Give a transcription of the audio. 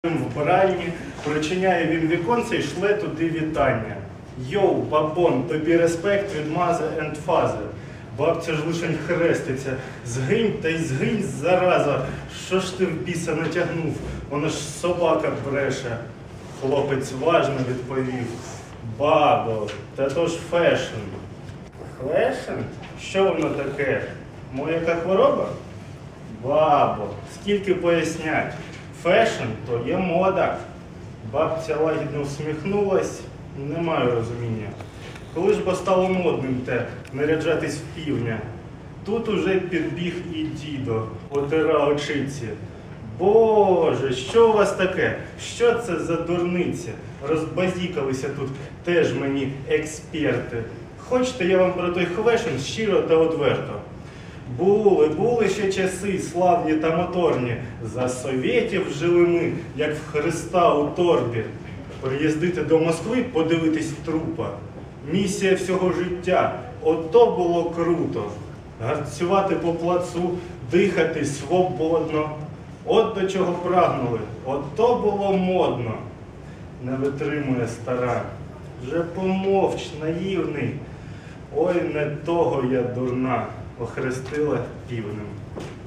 вбиральні, причиняє він віконце і шле туди вітання. Йоу, бабон, тобі респект від мази енд фази. Бабця ж лишень хреститься. Згинь та й згинь, зараза. Що ж ти в біса натягнув? Вона ж собака бреше. Хлопець важно відповів. Бабо, та то ж фешн. Фешн? Що воно таке? Моя яка хвороба? Бабо, скільки пояснять. Фешн – то є мода. Бабця лагідно всміхнулась, не маю розуміння. Коли ж бо стало модним те наряджатись в півня? Тут уже підбіг і дідо, отира очиці. Боже, що у вас таке? Що це за дурниця? Розбазікалися тут теж мені експерти. Хочете, я вам про той фешн щиро та одверто. Були ще часи славні та моторні. За совєтів жили ми, як в Христа у торбі. Приїздити до Москви, подивитись трупа. Місія всього життя. Ото було круто. Гарцювати по плацу, дихати свободно. От до чого прагнули. Ото було модно. Не витримує стара. Вже помовч, наївний. Ой, не того я дурна. Охрестила півнем.